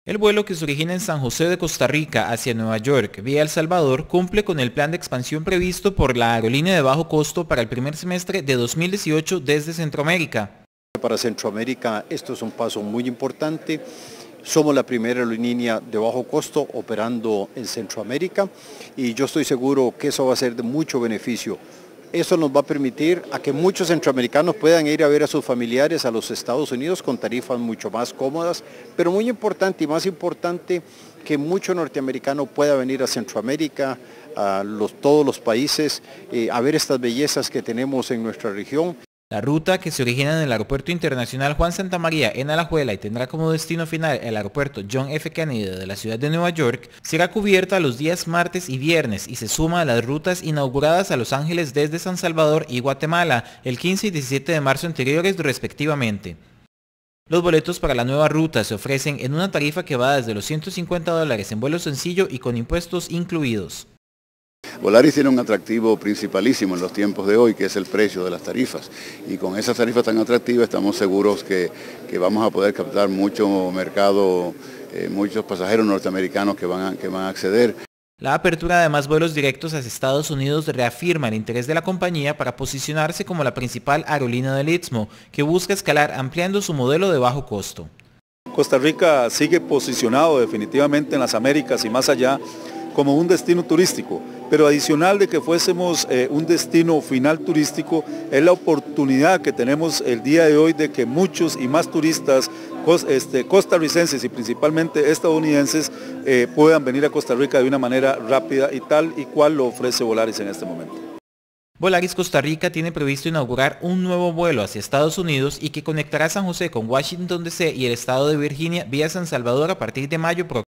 El vuelo, que se origina en San José de Costa Rica hacia Nueva York vía El Salvador, cumple con el plan de expansión previsto por la aerolínea de bajo costo para el primer semestre de 2018 desde Centroamérica. Para Centroamérica esto es un paso muy importante. Somos la primera aerolínea de bajo costo operando en Centroamérica y yo estoy seguro que eso va a ser de mucho beneficio. Eso nos va a permitir a que muchos centroamericanos puedan ir a ver a sus familiares a los Estados Unidos con tarifas mucho más cómodas, pero muy importante y más importante que mucho norteamericano pueda venir a Centroamérica, a todos los países, a ver estas bellezas que tenemos en nuestra región. La ruta, que se origina en el Aeropuerto Internacional Juan Santamaría en Alajuela y tendrá como destino final el Aeropuerto John F. Kennedy de la ciudad de Nueva York, será cubierta los días martes y viernes y se suma a las rutas inauguradas a Los Ángeles desde San Salvador y Guatemala el 15 y 17 de marzo anteriores respectivamente. Los boletos para la nueva ruta se ofrecen en una tarifa que va desde los $150 en vuelo sencillo y con impuestos incluidos. Volaris tiene un atractivo principalísimo en los tiempos de hoy, que es el precio de las tarifas. Y con esas tarifas tan atractivas estamos seguros que vamos a poder captar mucho mercado, muchos pasajeros norteamericanos que van a acceder. La apertura de más vuelos directos hacia Estados Unidos reafirma el interés de la compañía para posicionarse como la principal aerolínea del Istmo, que busca escalar ampliando su modelo de bajo costo. Costa Rica sigue posicionado definitivamente en las Américas y más allá como un destino turístico, pero adicional de que fuésemos un destino final turístico, es la oportunidad que tenemos el día de hoy de que muchos y más turistas costarricenses y principalmente estadounidenses puedan venir a Costa Rica de una manera rápida y tal y cual lo ofrece Volaris en este momento. Volaris Costa Rica tiene previsto inaugurar un nuevo vuelo hacia Estados Unidos y que conectará San José con Washington DC y el estado de Virginia vía San Salvador a partir de mayo próximo.